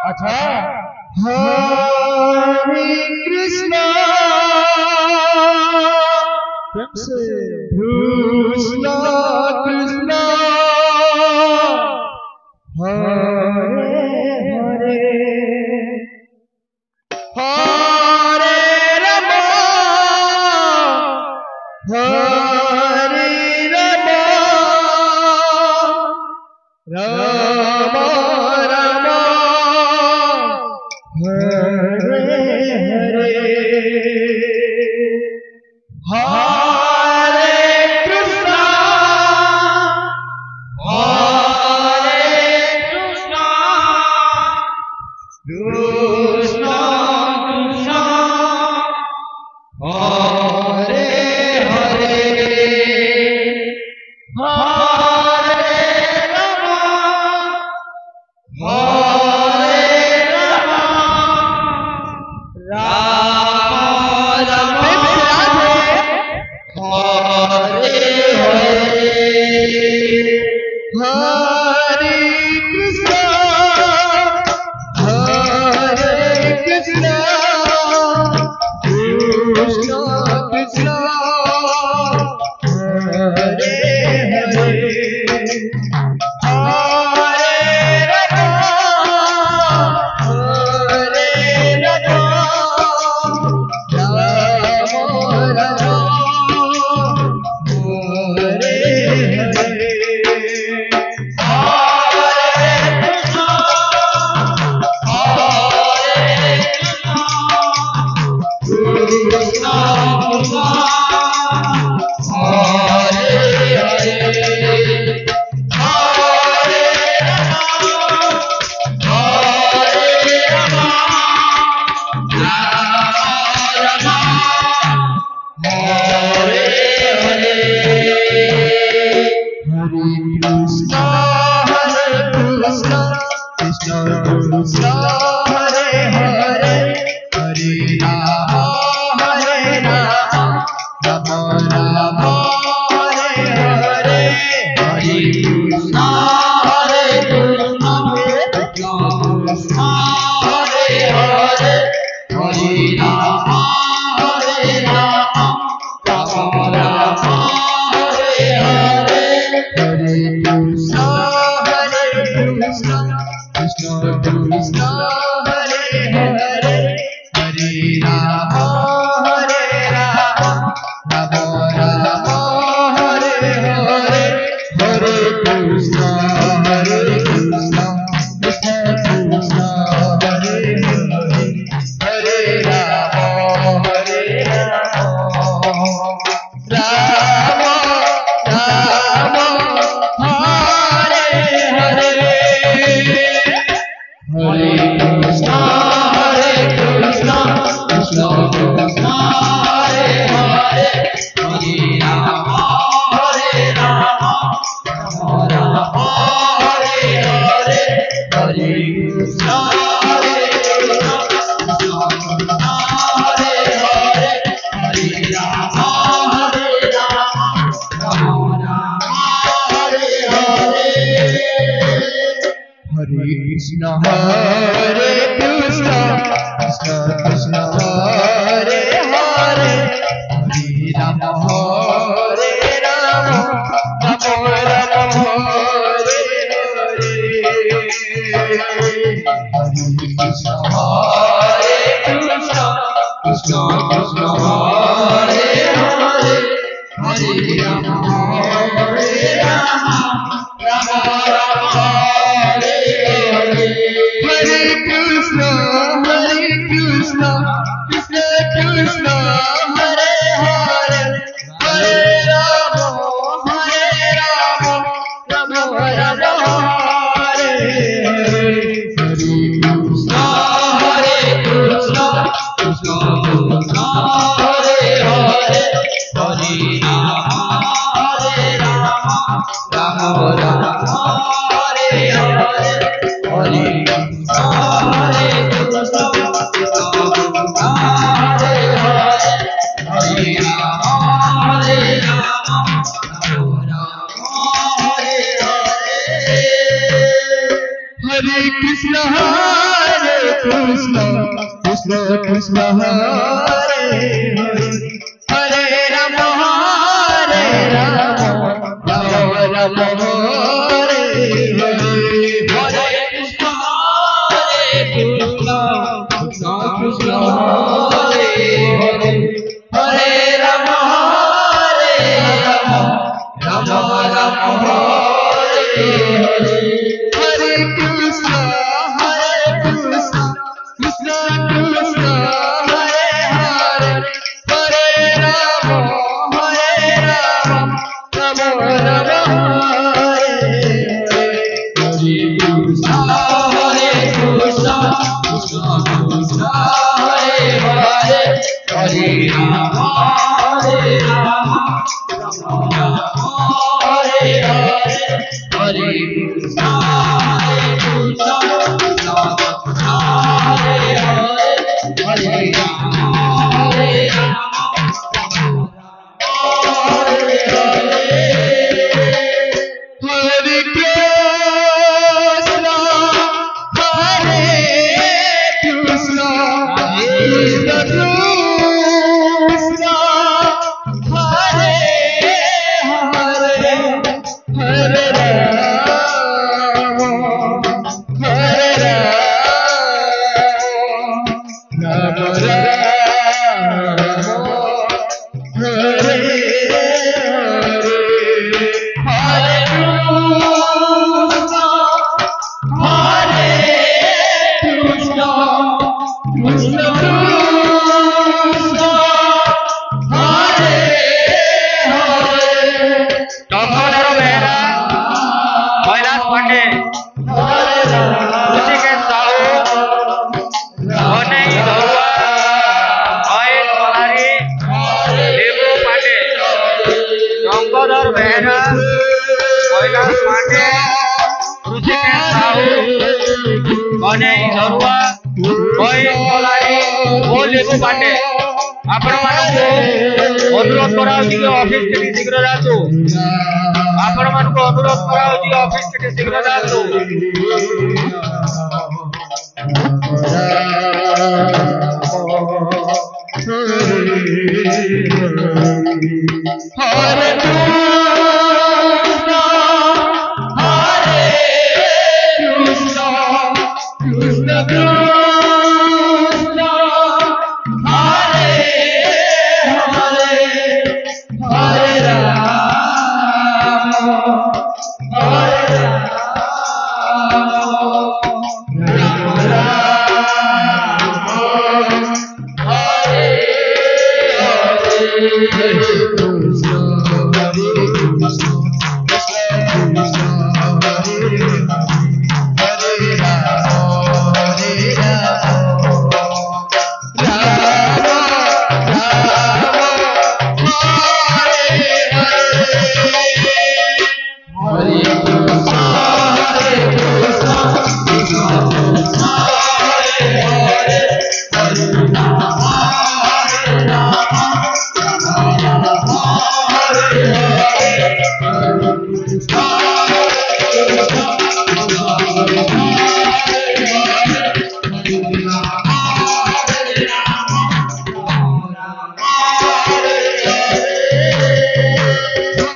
अच्छा हरे कृष्णा कृष्णा कृष्णा हरे हरे हरे रामा हरे रामा रामा रामा हरे हरे हरे कृष्णा कृष्णा कृष्णा हरे हरे हरे रामा राम राम हरे हरे हरे कृष्णा कृष्णा कृष्णा हरे हरे कृष्णा हरे हरे हरे राम राम राम हरे हरे हरे कृष्णा कृष्णा हरे हरे हरे राम राम राम हरे हरे हरे कृष्णा कृष्णा कृष्णा हरे हरे हरे राम राम राम हरे हरे हरे कृष्णा कृष्णा कृष्णा हरे हरे हरे राम राम राम हरे हरे हरे कृष्णा कृष्णा कृष्णा हरे हरे हरे राम राम राम हरे हरे हरे कृष्णा कृष्णा कृष्णा हरे हरे हरे राम राम हरे हरे हरे कृष्णा कृष्णा कृष्णा हरे हरे हरे राम राम राम हरे हरे हरे कृष्णा कृष्णा कृष्णा हरे हरे हरे राम राम राम हरे हरे हरे कृष्णा कृष्णा कृष्णा हरे हरे हरे राम राम राम हरे हरे हरे कृष्णा कृष्णा कृष्णा हरे हरे हरे राम राम हरे हरे हरे कृष्णा कृष्णा कृष्णा हरे हरे हरे राम हरे Krishna Krishna Krishna Krishna Hare Hare Hare Rama Hare Rama Rama Rama Hare Hare Hare Krishna Krishna Krishna Hare Hare Hare Rama Hare Rama Rama Rama Hare Hare Hare Krishna Krishna Krishna Hare Hare Hare Rama Rama Rama Hare Hare Hare Krishna Krishna Krishna Hare Hare Hare Rama Hare Hare Hare Krishna Krishna Krishna Hare Hare Hare Rama Hare अनुरोध कराउछि office के शीघ्र जातु आपण मानको अनुरोध कराउछि office के शीघ्र जातु हरे कृष्ण कृष्ण कृष्ण